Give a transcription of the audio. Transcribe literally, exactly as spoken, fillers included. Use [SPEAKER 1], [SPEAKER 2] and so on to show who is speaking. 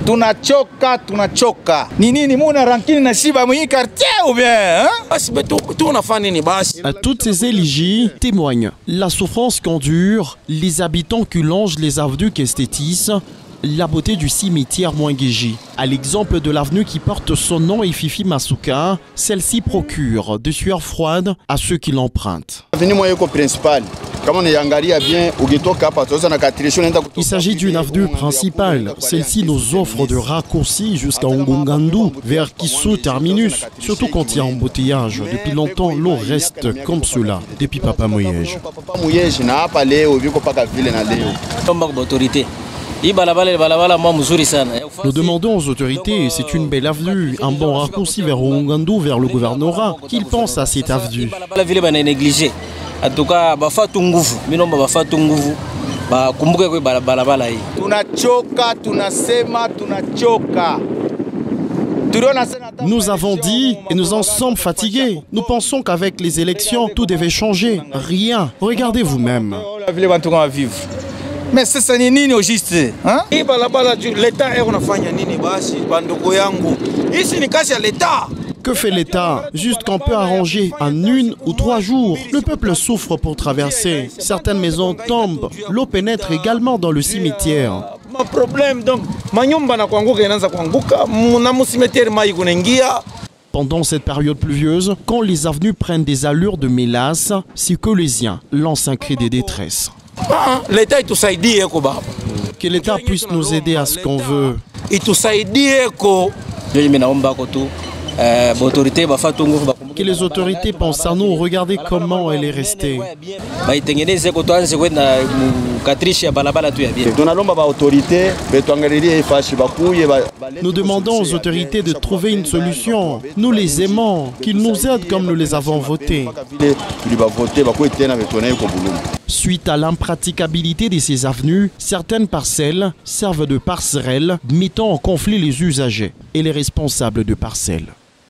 [SPEAKER 1] Tunachoka, tunachoka. Ni nini muna rankini na shiba mwenye quartier ou bien hein?
[SPEAKER 2] Toutes ces éligies témoignent la souffrance qu'endurent les habitants qui longent les avenues qu'esthétisent la beauté du cimetière Mwengeji. À l'exemple de l'avenue qui porte son nom et Fifi Masuka, celle-ci procure des sueurs froides à ceux qui l'empruntent. Il s'agit d'une avenue principale. Celle-ci nous offre de raccourcis jusqu'à Ngongandu vers Kisso terminus. Surtout quand il y a embouteillage. Depuis longtemps, l'eau reste comme cela. Depuis Papa Mouyej. Nous demandons aux autorités, c'est une belle avenue, un bon raccourci vers Ngongandu, vers le gouvernorat, qu'ils pensent à cette avenue.
[SPEAKER 3] En tout cas, bafatu nguvu, minomba bafatu nguvu, bakumbuke kwa balabala hii.
[SPEAKER 1] Tunachoka, tunasema, tunachoka.
[SPEAKER 2] Nous avons dit et nous en sommes fatigués. Nous pensons qu'avec les élections, tout devait changer. Rien. Regardez vous-même.
[SPEAKER 1] Mais c'est ça nini au juste, hein?
[SPEAKER 3] L'État est unafanya nini basi bandoko yangu. Ici ni kazi ya l'État.
[SPEAKER 2] Que fait l'État? Juste qu'on peut arranger en une ou trois jours. Le peuple souffre pour traverser. Certaines maisons tombent. L'eau pénètre également dans le cimetière. Pendant cette période pluvieuse, quand les avenues prennent des allures de mélasse, c'est que les Siens lancent un cri de détresse. Que l'État puisse nous aider à ce qu'on veut. Que les autorités pensent à nous, regardez comment elle est restée. Nous demandons aux autorités de trouver une solution. Nous les aimons, qu'ils nous aident comme nous les avons votés. Suite à l'impraticabilité de ces avenues, certaines parcelles servent de passerelles, mettant en conflit les usagers et les responsables de parcelles.